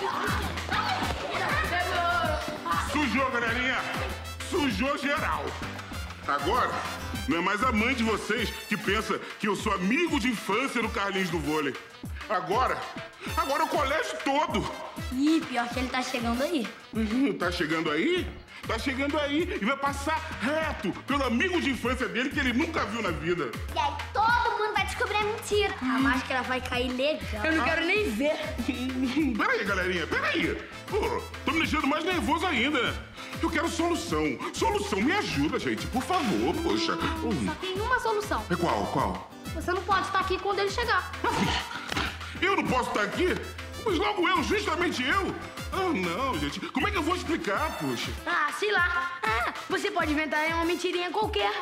Sujou, galerinha. Sujou geral. Agora, não é mais a mãe de vocês que pensa que eu sou amigo de infância do Carlinhos do vôlei. Agora é o colégio todo. Ih, pior que ele tá chegando aí. Tá chegando aí? Tá chegando aí e vai passar reto pelo amigo de infância dele que ele nunca viu na vida. E aí todo mundo vai descobrir a mentira. A máscara vai cair legal. Eu não quero nem ver. Peraí, galerinha, peraí. Pô, tô me deixando mais nervoso ainda, né? Eu quero solução. Solução, me ajuda, gente. Por favor, poxa. Só tem uma solução. É qual? Você não pode estar aqui quando ele chegar. Eu não posso estar aqui? Mas logo eu, justamente eu. Ah, não, gente. Como é que eu vou explicar, poxa? Ah, sei lá. Ah, você pode inventar uma mentirinha qualquer.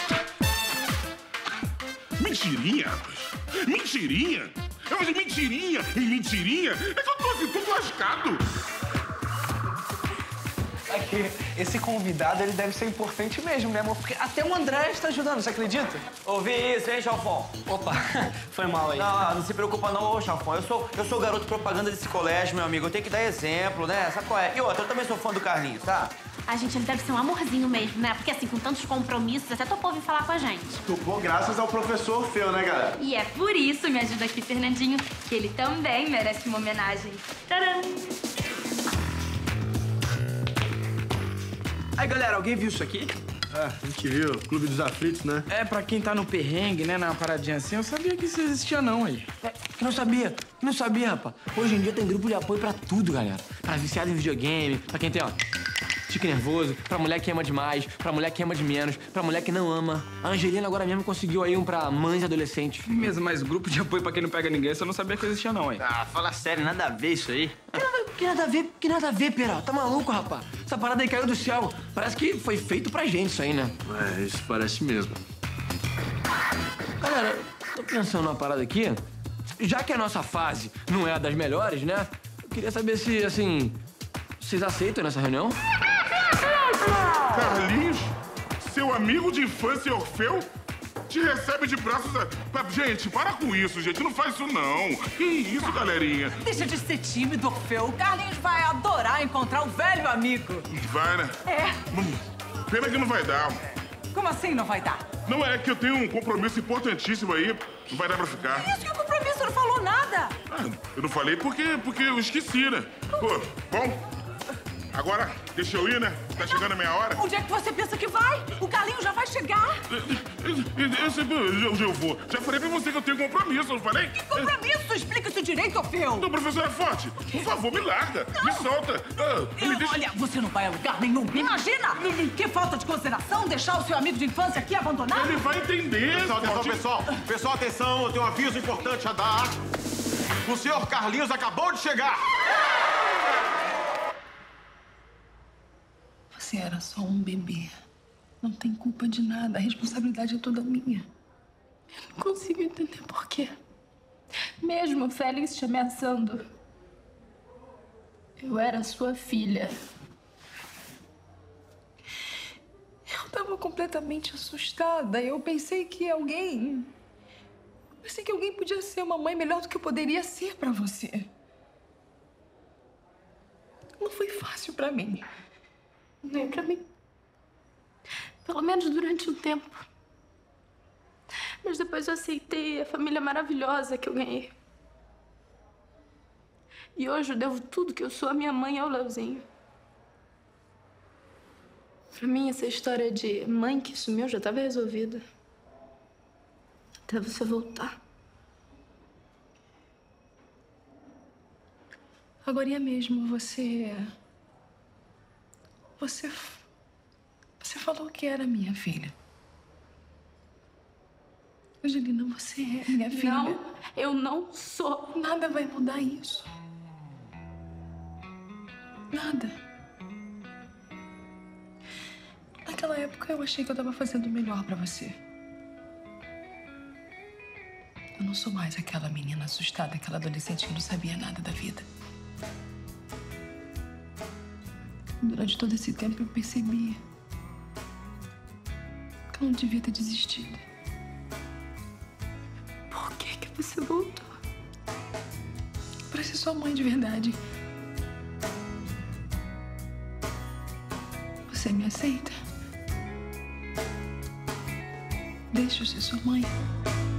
Mentirinha, rapaz? Mentirinha? Mas mentirinha e mentirinha? É que eu tô assim, tudo lascado. Aqui, esse convidado, ele deve ser importante mesmo, né, amor? Porque até o André está ajudando, você acredita? Ouvi isso, hein, Chalfon? Opa, foi mal aí. Não se preocupa não, ô, Chalfon. Eu sou o garoto propaganda desse colégio, meu amigo. Eu tenho que dar exemplo, né? Sabe qual é? E outra, eu também sou fã do Carlinhos, tá? A gente, ele deve ser um amorzinho mesmo, né? Porque assim, com tantos compromissos, até topou vir falar com a gente. Topou graças ao professor Feu, né, galera? E é por isso, me ajuda aqui, Fernandinho, que ele também merece uma homenagem. Tcharam! Aí, galera, alguém viu isso aqui? A gente viu, Clube dos Aflitos, né? É, pra quem tá no perrengue, né, na paradinha assim, eu sabia que isso existia não aí. Que não sabia, rapaz. Hoje em dia tem grupo de apoio pra tudo, galera. Pra viciado em videogame, pra quem tem, ó, tique nervoso, pra mulher que ama demais, pra mulher que ama de menos, pra mulher que não ama. A Angelina agora mesmo conseguiu aí um pra mães e adolescentes. Mesmo, mas grupo de apoio pra quem não pega ninguém, eu não sabia que existia não, hein. Ah, fala sério, nada a ver isso aí. Que nada a ver, Pera. Tá maluco, rapaz? Essa parada aí caiu do céu. Parece que foi feito pra gente isso aí, né? É, isso parece mesmo. Galera, tô pensando numa parada aqui. Já que a nossa fase não é a das melhores, né? Eu queria saber se, assim, vocês aceitam nessa reunião? Carlinhos, seu amigo de infância Orfeu, te recebe de braços... Gente, para com isso, gente. Não faz isso, não. Que isso, galerinha? Deixa de ser tímido, Orfeu. O Carlinhos vai adorar encontrar o velho amigo. Vai, né? É. Pena que não vai dar. Como assim não vai dar? Não, é que eu tenho um compromisso importantíssimo aí. Não vai dar pra ficar. Isso que o compromisso não falou nada. Ah, eu não falei porque eu esqueci, né? Pô, bom... Agora, deixa eu ir, né? Tá chegando a minha hora. Onde é que você pensa que vai? O Carlinhos já vai chegar. Eu vou. Já falei pra você que eu tenho compromisso, não falei? Que compromisso? Explica isso direito, Orfeu. Então, professor é forte. Por favor, me larga. Não. Me solta. Me deixa... Olha, você não vai a lugar nenhum. Imagina! Que falta de consideração deixar o seu amigo de infância aqui abandonado. Ele vai entender. Pessoal, atenção. Eu tenho um aviso importante a dar. O senhor Carlinhos acabou de chegar. Você era só um bebê. Não tem culpa de nada. A responsabilidade é toda minha. Eu não consigo entender por quê. Mesmo o Félix te ameaçando, eu era sua filha. Eu tava completamente assustada. Eu pensei que alguém podia ser uma mãe melhor do que eu poderia ser pra você. Não foi fácil pra mim. Nem pra mim. Pelo menos durante um tempo. Mas depois eu aceitei a família maravilhosa que eu ganhei. E hoje eu devo tudo que eu sou à minha mãe e ao Leozinho. Pra mim, essa história de mãe que sumiu já estava resolvida. Até você voltar. Agora mesmo, você falou que era minha filha. Angelina, você é minha filha. Não, eu não sou. Nada vai mudar isso. Nada. Naquela época, eu achei que eu estava fazendo o melhor pra você. Eu não sou mais aquela menina assustada, aquela adolescente que não sabia nada da vida. Durante todo esse tempo, eu percebi que eu não devia ter desistido. Por que você voltou? Pra ser sua mãe de verdade. Você me aceita? Deixa eu ser sua mãe.